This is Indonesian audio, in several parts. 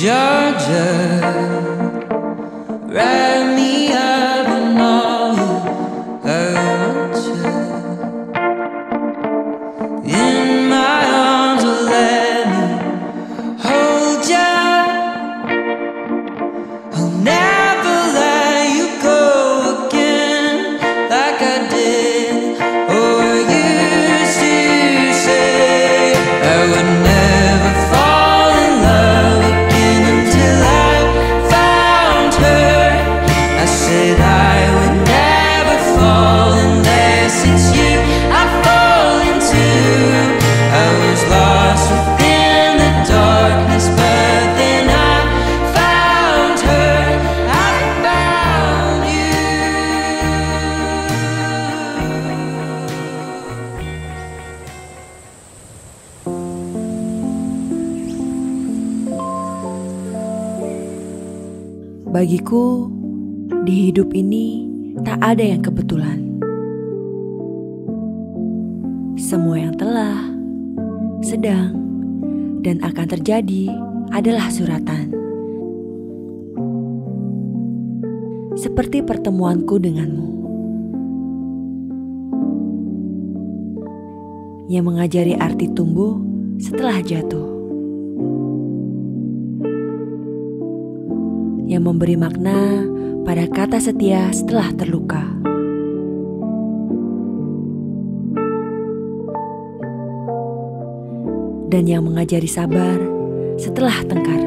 Georgia, wrap me up in all you want you. In my arms, oh, let me hold you. I'll never let you go again like I did or used to say. I would never fall in love again until I found her. I said I would never fall unless it's you I fall into. I was lost within the darkness, but then I found her. I found you. Bagiku, di hidup ini tak ada yang kebetulan. Semua yang telah, sedang, dan akan terjadi adalah suratan. Seperti pertemuanku denganmu, yang mengajari arti tumbuh setelah jatuh, yang memberi makna pada kata setia setelah terluka. Dan yang mengajari sabar setelah tengkar.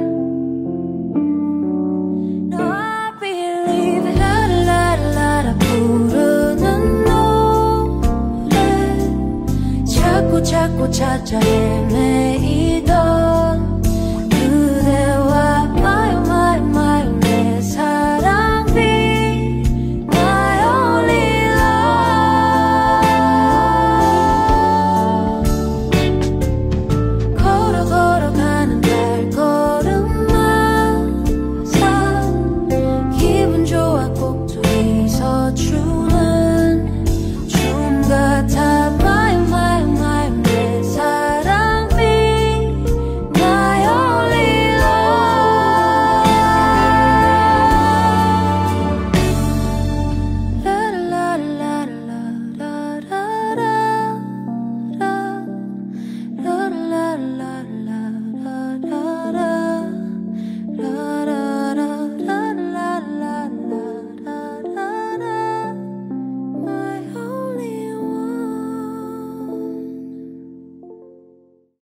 자꾸 찾아요